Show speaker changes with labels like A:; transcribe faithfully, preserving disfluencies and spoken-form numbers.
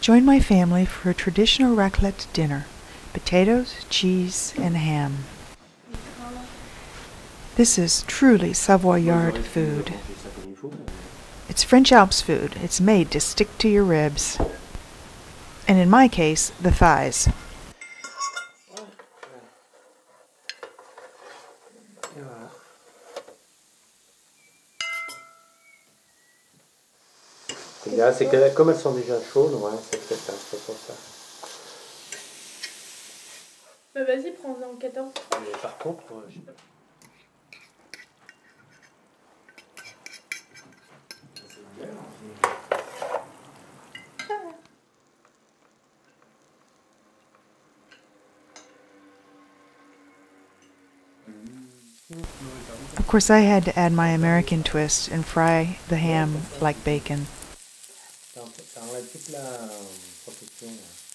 A: Join my family for a traditional raclette dinner: potatoes, cheese, and ham. This is truly Savoyard food. It's French Alps food. It's made to stick to your ribs. And in my case, the thighs.
B: Là, c'est que comme elles sont déjà chaudes, ouais, c'est peut-être c'est pour ça.
C: Bah vas-y, prends-en quatorze.
B: Mais par contre, euh, je...
A: Of course, I had to add my American twist and fry the ham like bacon.
B: Ça enlève toute la protection.